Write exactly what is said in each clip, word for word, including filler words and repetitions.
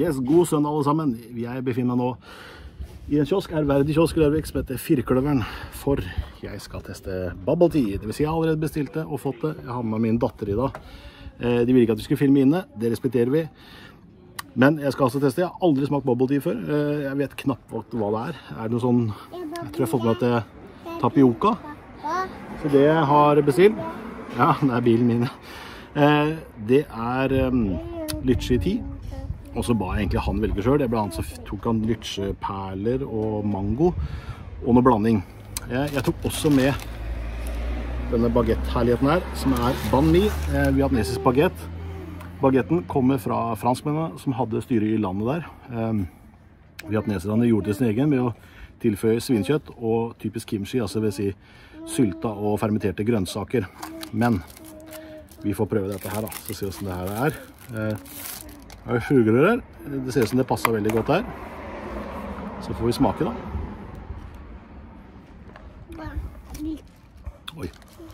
Yes, god søndag alle sammen. Jeg befinner meg nå i en kiosk, ærverdig kiosk i Larvik, som heter Firkløveren, for jeg skal teste bubble tea. Det vil si jeg har allerede bestilt det og fått det. Jeg har med min datter i dag. De ville ikke at vi skulle filme inne, det respekterer vi. Men jeg skal altså teste. Jeg har aldri smakt bubble tea før. Jeg vet knapt hva det er. Er det noe sånn, jeg tror jeg har fått med at det er tapioka. Så det jeg har bestilt, ja, det er bilen min. Det er lychee tea. Og så ba jeg egentlig han velge selv. Blant annet så tok han lycheperler og mango og noe blanding. Jeg, jeg tok også med denne baguette-herligheten her, som er banh mi, eh, vietnamesisk baguette. Baguetten kommer fra franskmennene som hadde styret i landet der. Eh, vietnameserne gjorde det sin egen med å tilføye svinkjøtt og typisk kimchi, altså vil si sylta og fermenterte grønnsaker. Men vi får prøve dette her da, så se hvordan det her er. Eh, Det er frugrør her. Det ser ut som det passer veldig godt her. Så får vi smake da. Oi.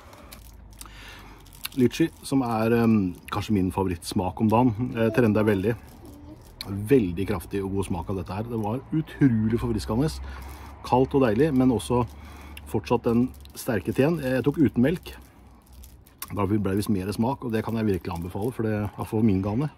Lychee, som er um, kanskje min favorittsmak om dagen. Jeg trender veldig. Veldig kraftig og god smak av dette her. Det var utrolig forfriskende. Kaldt og deilig, men også fortsatt den sterke teen. Jeg tok uten melk. Da ble det vist mer smak, og det kan jeg virkelig anbefale, for det er for min gane.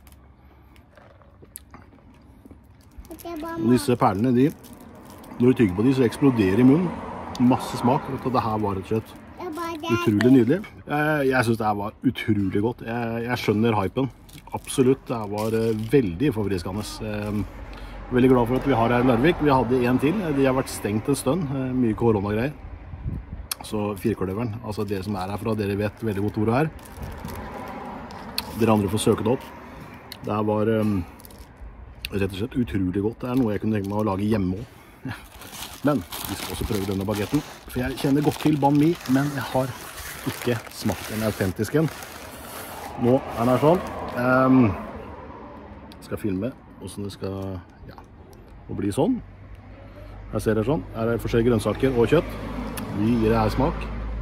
Disse perlene, de, når du tygger på de, så eksploderer i munnen. Masse smak. Dette her var rett og slett utrolig nydelig. Jeg, jeg synes det her var utrolig godt. Jeg, jeg skjønner hypen. Absolutt, det her var veldig forfriskende. Jeg er veldig glad for at vi har her i Larvik. Vi hadde en til. De har vært stengt en stund. Mye koronagreier. Så Firkløveren, altså dere som er herfra, dere vet veldig godt hvor det er. Dere andre får søke det opp. Det her var rett og slett utrolig godt. Det er noe jeg kunne tenke meg å lage hjemme også. Men vi skal også prøve denne baguetten. For jeg kjenner godt til banh mi, men jeg har ikke smakt en autentisk en. Nå er den her sånn. Um, jeg skal filme hvordan det skal ja, bli sånn. Her ser dere sånn. Her er forskjellige grønnsaker og kjøtt. Vi gir det her smak.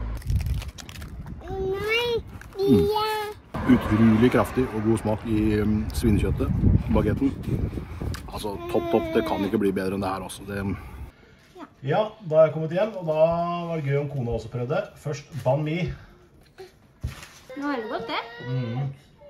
Mm. Utrolig kraftig og god smak i um, svinekjøttet, baguetten. Altså topp, topp, det kan ikke bli bedre enn det her også. Det... Ja, da er jeg kommet hjem, og da var det gøy om kona også prøvde. Først banh mi. Nå er det godt det. Mm.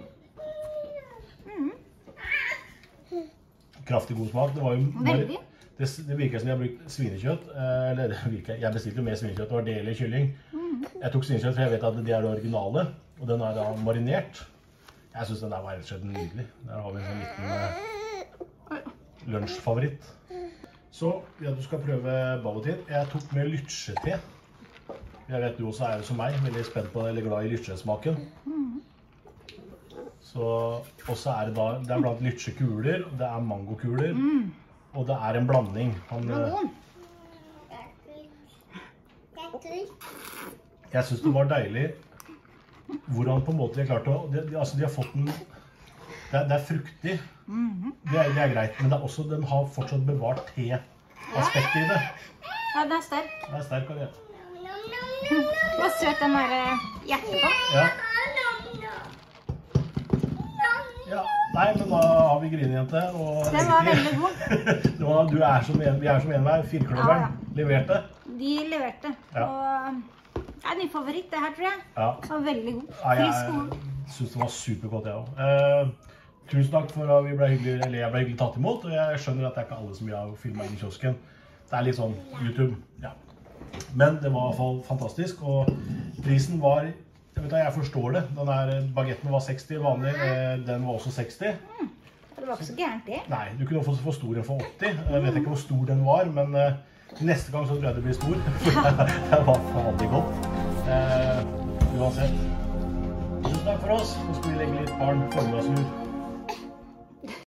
Mm. Kraftig god smak. Det var jo... Veldig. Det, det virker som jeg har brukt svinekjøtt, eller det virker, jeg bestilte jo mer svinekjøtt, det var det eller kylling. Mm. Jeg tok svinekjøtt, for jeg vet at det er det originale. Og den er da marinert. Jeg synes den der var rett og slett nydelig. Der har vi en sånn liten lunsjfavoritt. Så, ja, du skal prøve bubble tea. Jeg tok med lychee-te. Jeg vet du også er som meg, veldig spent på eller glad i lychee-smaken. Så, og så er det da, det er blant lychee-kuler, det er mangokuler, og det er en blanding. Han, jeg synes det var deilig hvordan på en måte de har klart å, de, de, altså de har fått den, det er, det er fruktig, mm-hmm. det, er, det er greit, men det er også, den har fortsatt bevart te-aspektet i det. Ja, den er sterk. Den er sterk, kan jeg. Hva søt den der hjertet på. Ja. Ja, nei, men da har vi grinejente. Den var veldig god. var, du er som en, vi er som en hver, Firkløveren ja, ja. Leverte. De leverte, ja. Og... Det er min favoritt, det her, tror jeg. Ja. Det var veldig god. Frisk god. Jeg synes det var supergodt, jeg også. Eh, tusen takk for at vi ble hyggelig, eller jeg ble hyggelig tatt imot, og jeg skjønner at det er ikke alle som har filmet inn i kiosken. Det er litt sånn YouTube, ja. Men det var i hvert fall fantastisk, og prisen var, jeg vet ikke, jeg forstår det. Den her baguetten var seksti vanlig, den var også seksti. Mm. Det var ikke så gærent det. Nei, du kunne få for stor en for åtti. Jeg vet ikke hvor stor den var, men neste gang så tror jeg det blir stor. Det var farlig godt. Uh, uansett. Tusen takk for oss. Nå skal vi legge litt barn formiddagsur.